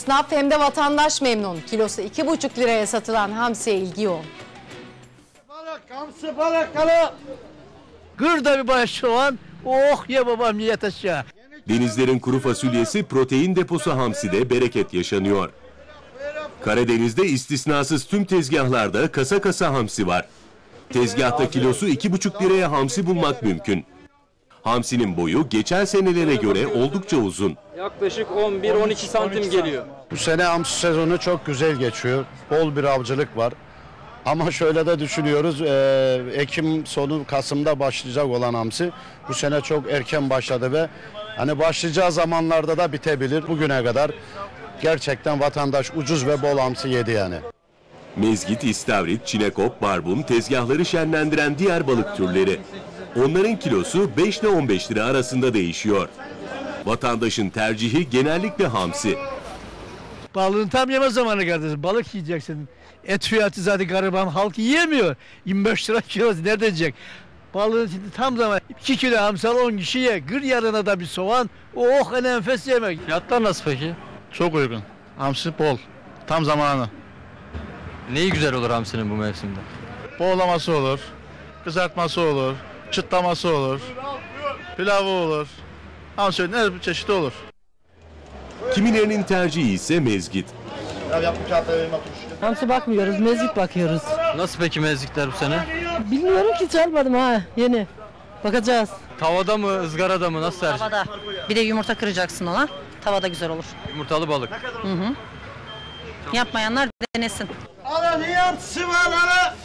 Esnaf hem de vatandaş memnun. Kilosu 2,5 liraya satılan hamsiye ilgi yoğun. Balık, hamsi balık, kalı. Gırda bir baş soğan, oh ye babam ye yat aşağı. Denizlerin kuru fasulyesi, protein deposu hamside bereket yaşanıyor. Karadeniz'de istisnasız tüm tezgahlarda kasa kasa hamsi var. Tezgahta kilosu 2,5 liraya hamsi bulmak mümkün. Hamsinin boyu geçen senelere göre oldukça uzun. Yaklaşık 11-12 santim geliyor. Bu sene hamsi sezonu çok güzel geçiyor. Bol bir avcılık var. Ama şöyle de düşünüyoruz, Ekim sonu Kasım'da başlayacak olan hamsi bu sene çok erken başladı ve hani başlayacağı zamanlarda da bitebilir. Bugüne kadar gerçekten vatandaş ucuz ve bol hamsi yedi yani. Mezgit, istavrit, çinekop, barbun tezgahları şenlendiren diğer balık türleri. Onların kilosu 5 ile 15 lira arasında değişiyor. Vatandaşın tercihi genellikle hamsi. Balığın tam yeme zamanı kardeşim. Balık yiyeceksin. Et fiyatı zaten gariban halk yiyemiyor. 25 lira kilosu nerede yiyecek? Balığın tam zaman 2 kilo hamsi al 10 kişi ye. Gır yarına da bir soğan. Oh en enfes yemek. Fiyatlar nasıl peki? Çok uygun. Hamsi bol. Tam zamanı. Neyi güzel olur hamsinin bu mevsimde? Boğlaması olur, kızartması olur, çıtlaması olur, pilavı olur. Hamsinin her bir çeşidi olur. Kimilerinin tercihi ise mezgit. Hamsi bakmıyoruz, mezgit bakıyoruz. Nasıl peki mezgitler bu sene? Bilmiyorum ki çalmadım ha, yeni. Bakacağız. Tavada mı, ızgarada mı, nasıl tercih? Tavada. Bir de yumurta kıracaksın ona. Tavada güzel olur. Yumurtalı balık. Yapmayanlar denesin. Ala, niye hamsi var ala?